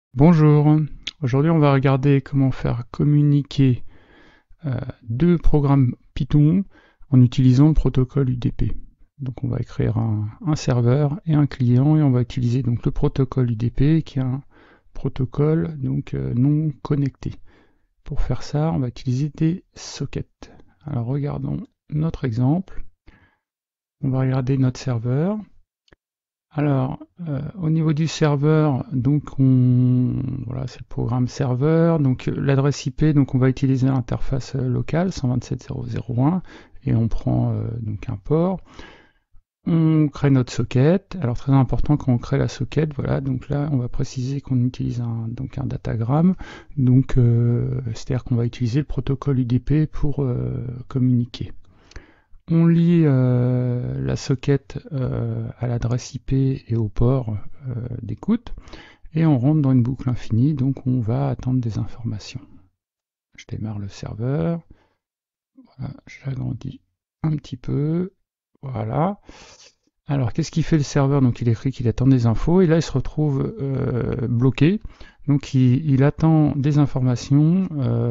Bonjour, aujourd'hui on va regarder comment faire communiquer deux programmes Python en utilisant le protocole UDP. Donc on va écrire un serveur et un client et on va utiliser donc le protocole UDP qui est un protocole donc non connecté. Pour faire ça, on va utiliser des sockets. Alors regardons notre exemple. On va regarder notre serveur. Alors, au niveau du serveur, donc voilà, c'est le programme serveur. Donc l'adresse IP, donc on va utiliser l'interface locale 127.0.0.1 et on prend donc un port. On crée notre socket. Alors très important quand on crée la socket, voilà. Donc là, on va préciser qu'on utilise donc un datagramme. Donc c'est-à-dire qu'on va utiliser le protocole UDP pour communiquer. On lie la socket à l'adresse IP et au port d'écoute et on rentre dans une boucle infinie, donc on va attendre des informations. Je démarre le serveur, voilà, j'agrandis un petit peu, voilà. Alors qu'est-ce qu'il fait le serveur? Donc il écrit qu'il attend des infos et là il se retrouve bloqué. Donc il attend des informations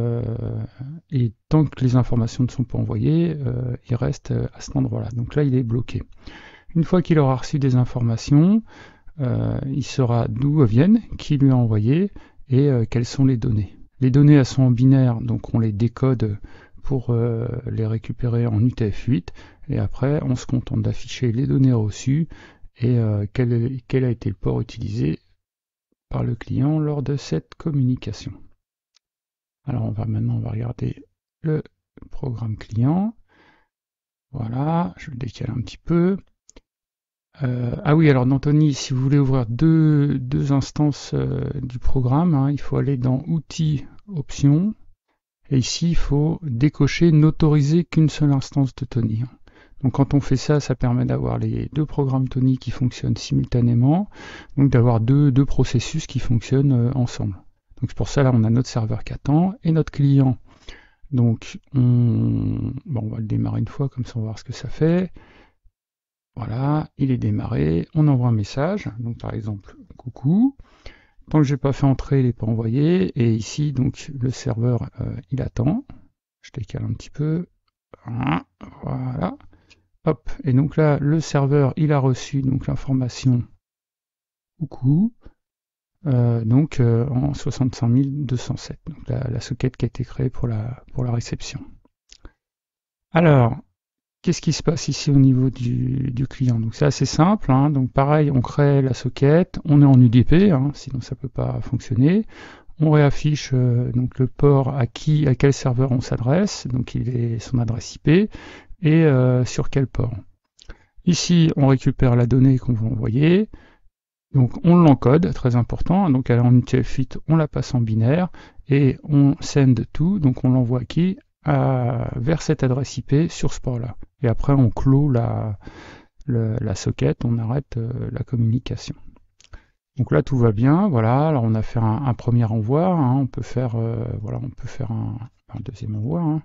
et tant que les informations ne sont pas envoyées, il reste à cet endroit-là. Donc là il est bloqué. Une fois qu'il aura reçu des informations, il saura d'où viennent, qui lui a envoyé et quelles sont les données. Les données elles sont en binaire, donc on les décode pour les récupérer en UTF-8 et après on se contente d'afficher les données reçues et quel a été le port utilisé par le client lors de cette communication. Alors maintenant on va regarder le programme client. Voilà, je le décale un petit peu. Ah oui, alors dans Tony, si vous voulez ouvrir deux instances du programme, hein, il faut aller dans Outils, Options, et ici il faut décocher N'autoriser qu'une seule instance de Tony. Donc quand on fait ça, ça permet d'avoir les deux programmes Tony qui fonctionnent simultanément, donc d'avoir deux processus qui fonctionnent ensemble. Donc c'est pour ça là on a notre serveur qui attend et notre client. Donc on va le démarrer une fois, comme ça on va voir ce que ça fait. Voilà, il est démarré, on envoie un message, donc par exemple coucou. Tant que j'ai pas fait entrer, il n'est pas envoyé. Et ici, donc le serveur, il attend. Je décale un petit peu. Voilà. Hop. Et donc là, le serveur, il a reçu donc l'information coucou. En 65 207. Donc la socket qui a été créée pour la réception. Alors, qu'est-ce qui se passe ici au niveau du client? Donc c'est assez simple, hein. Donc pareil, on crée la socket, on est en UDP, hein, sinon ça peut pas fonctionner. On réaffiche donc le port à quel serveur on s'adresse, donc il est son adresse IP et sur quel port. Ici, on récupère la donnée qu'on va envoyer. Donc on l'encode, très important. Donc en UTF-8, on la passe en binaire et on send tout. Donc on l'envoie vers cette adresse IP sur ce port-là. Et après, on clôt la socket, on arrête la communication. Donc là, tout va bien. Voilà. Alors on a fait un premier envoi. Hein. On peut faire, on peut faire un deuxième envoi. Hein.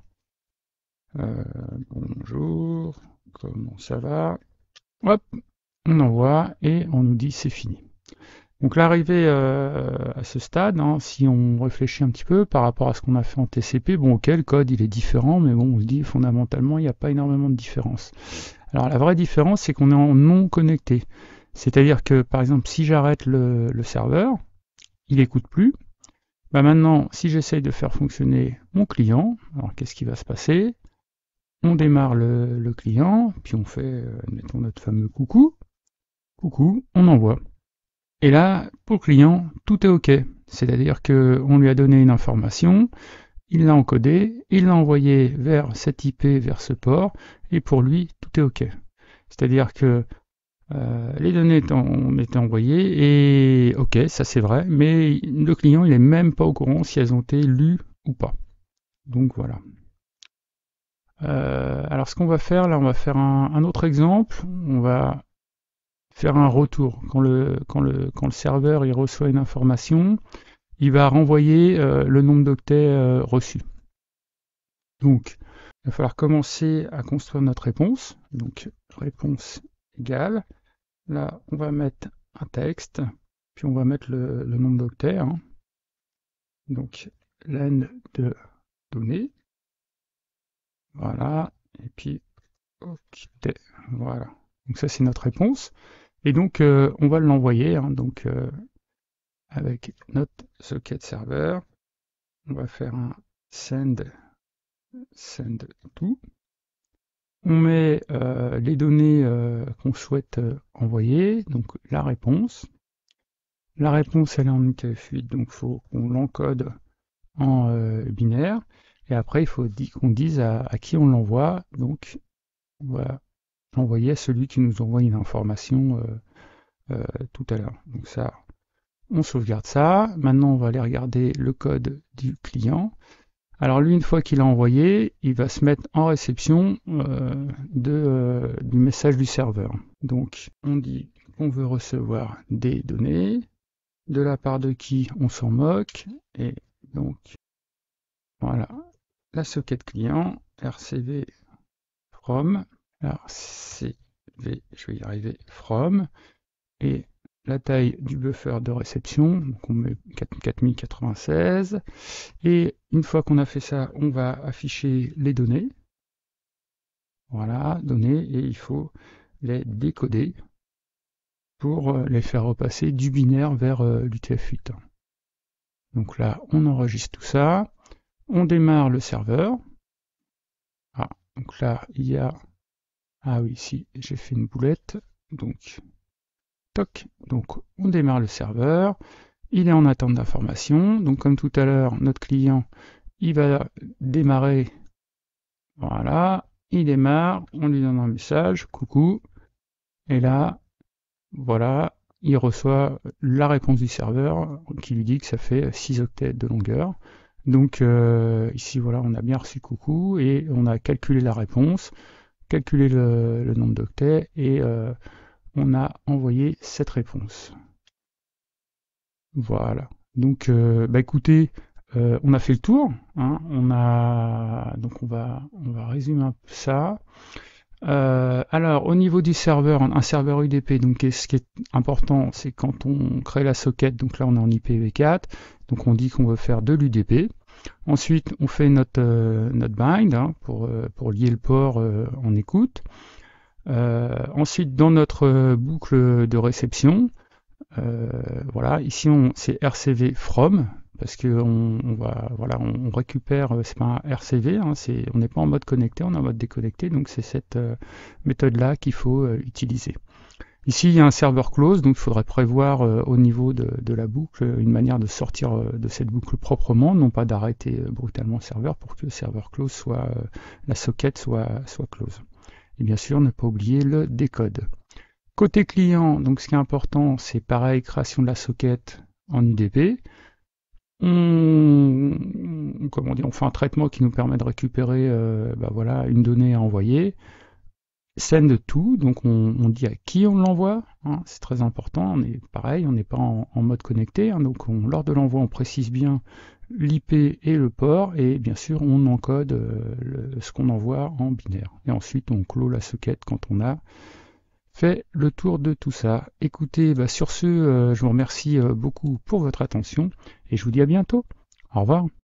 Bonjour, comment ça va? Hop, on envoie et on nous dit c'est fini. Donc l'arrivée à ce stade, hein, si on réfléchit un petit peu par rapport à ce qu'on a fait en TCP, bon ok, le code il est différent, mais bon, on se dit fondamentalement il n'y a pas énormément de différence. Alors la vraie différence, c'est qu'on est en non connecté. C'est-à-dire que par exemple, si j'arrête le serveur, il n'écoute plus. Bah maintenant, si j'essaye de faire fonctionner mon client, alors qu'est-ce qui va se passer? On démarre le client, puis on fait, mettons notre fameux coucou, on envoie. Et là, pour le client, tout est OK. C'est-à-dire qu'on lui a donné une information, il l'a encodée, il l'a envoyé vers cette IP, vers ce port, et pour lui, tout est OK. C'est-à-dire que les données ont été envoyées, et OK, ça c'est vrai, mais le client, il n'est même pas au courant si elles ont été lues ou pas. Donc voilà. Alors ce qu'on va faire, là, on va faire un autre exemple. On va faire un retour. Quand le serveur il reçoit une information, il va renvoyer le nombre d'octets reçus. Donc, il va falloir commencer à construire notre réponse. Donc, réponse égale. Là, on va mettre un texte. puis on va mettre le nombre d'octets, hein. Donc len de données, voilà, et puis octet, voilà. Donc ça c'est notre réponse, et donc on va l'envoyer, hein, donc avec notre socket serveur, on va faire un send to. On met les données qu'on souhaite envoyer, donc la réponse. La réponse elle est en UTF-8, donc il faut qu'on l'encode en binaire. Et après il faut qu'on dise à qui on l'envoie. Donc on va l'envoyer à celui qui nous envoie une information tout à l'heure. Donc ça, on sauvegarde ça. Maintenant on va aller regarder le code du client. Alors lui, une fois qu'il a envoyé, il va se mettre en réception du message du serveur. Donc on dit qu'on veut recevoir des données, de la part de qui on s'en moque, et donc voilà, la socket client, RCV from, RCV, je vais y arriver, from, et la taille du buffer de réception, donc on met 4096, et une fois qu'on a fait ça, on va afficher les données, voilà, données, et il faut les décoder pour les faire repasser du binaire vers l'UTF-8. Donc là, on enregistre tout ça, on démarre le serveur. Ah, donc là, il y a... Ah oui, ici, j'ai fait une boulette. Donc, toc. Donc, on démarre le serveur. Il est en attente d'information. Donc, comme tout à l'heure, notre client, il va démarrer. Voilà, il démarre. On lui donne un message. Coucou. Et là, voilà, il reçoit la réponse du serveur qui lui dit que ça fait 6 octets de longueur. Donc ici, voilà, on a bien reçu coucou et on a calculé la réponse, calculé le nombre d'octets et on a envoyé cette réponse. Voilà. Donc, écoutez, on a fait le tour, hein, donc on va résumer un peu ça. Alors, au niveau du serveur, un serveur UDP, donc ce qui est important, c'est quand on crée la socket, donc là on est en IPv4, donc on dit qu'on veut faire de l'UDP. Ensuite, on fait notre bind, hein, pour lier le port en écoute. Ensuite, dans notre boucle de réception, voilà, ici c'est RCV from, parce que on récupère, c'est pas un RCV, hein, on n'est pas en mode connecté, on est en mode déconnecté, donc c'est cette méthode-là qu'il faut utiliser. Ici, il y a un serveur close, donc il faudrait prévoir au niveau de la boucle une manière de sortir de cette boucle proprement, non pas d'arrêter brutalement le serveur pour que le serveur close la socket soit close. Et bien sûr, ne pas oublier le décode. Côté client, donc ce qui est important, c'est pareil, création de la socket en UDP. On fait un traitement qui nous permet de récupérer voilà, une donnée à envoyer. Send to, donc on dit à qui on l'envoie, hein, c'est très important, on est pareil, on n'est pas en mode connecté, hein, donc lors de l'envoi on précise bien l'IP et le port, et bien sûr on encode ce qu'on envoie en binaire. Et ensuite on clôt la socket quand on a fait le tour de tout ça. Écoutez, sur ce, je vous remercie beaucoup pour votre attention, et je vous dis à bientôt. Au revoir.